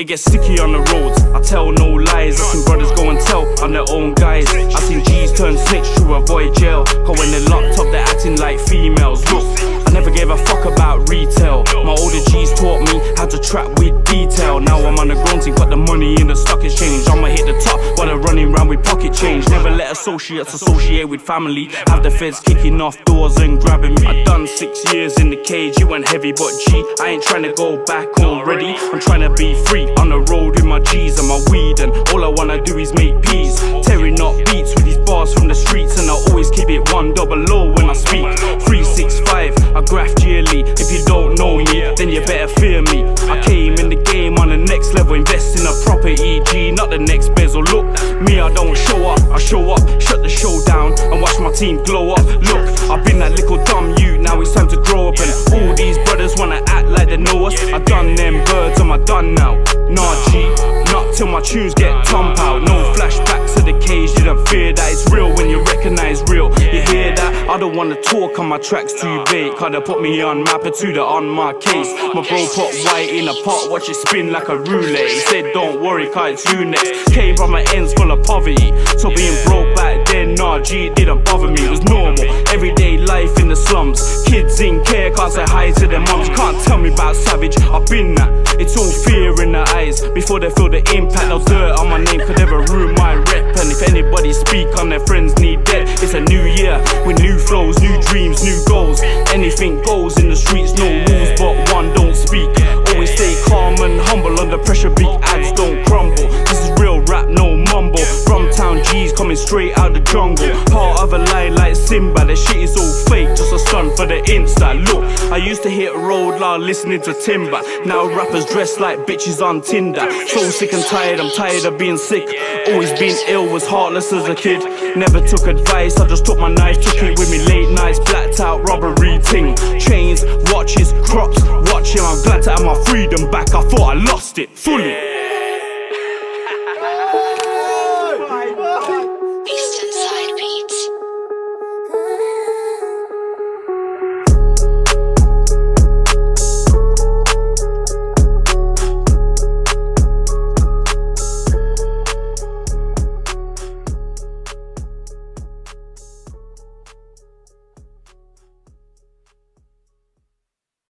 it gets sticky on the roads. I tell no lies, I seen brothers go and tell on their own guys. I seen G's turn snitch to avoid jail, cause when they're locked up they're acting like females. Look, I never gave a fuck about retail. My older G's taught me how to trap with detail. Now I'm on the grown team, put the money in the stock exchange. I'ma hit the top while they're running around with pocket change. Never let associates associate with family. Have the feds kicking off doors and grabbing me. I done 6 years in the cage, you went heavy, but G, I ain't trying to go back already. I'm trying to be free on the road with my G's and my weed, and all I wanna do is make peace. Tearing up beats with these bars from the streets, and I always keep it 100 when I speak. 365, I graft yearly. If you don't know me, then you better fear me. I came in the game on the next level, invest in a proper EG, not the next bezel. Look, me, I don't show up, I show up, shut the show down and watch my team glow up. Look, I've been that little dumb youth, now it's time to grow up, and all these brothers wanna act like they know us. I done them birds, am I done now? Nah G, not till my tunes get thump out. No flashbacks to the cage, didn't fear that. It's real when you recognize real, you hear that? I don't wanna talk on my tracks too big, cause they put me on map to the on my case. My bro put white in a pot, watch it spin like a roulette. He said don't worry, cause it's you next. Came from my ends full of poverty, so being broke back then, nah G, it didn't bother me. It was normal, everyday life in the slums. Kids in care, can't say hi to their mums. Can't tell me about savage, I've been that. It's all fear in the eyes, before they feel the impact. No dirt on my name could ever ruin my rep, and if anybody speak on their friends need dead. It's a new year with new flows, new dreams, new goals. Anything goes in the streets, no rules but one, don't speak. Always stay calm and humble, under pressure big ads don't crumble. This is real rap, no mumble. From town G's coming straight out the jungle. Part of a line like Simba, the shit is all fake, just a stunt for the Insta. Look, I used to hit road while listening to Timber. Now rappers dress like bitches on Tinder. So sick and tired, I'm tired of being sick. Always been ill, was heartless as a kid. Never took advice, I just took my knife, took it with me late nights, blacked out robbery ting. Chains, watches, crops, watching. I'm glad to have my freedom back, I thought I lost it fully.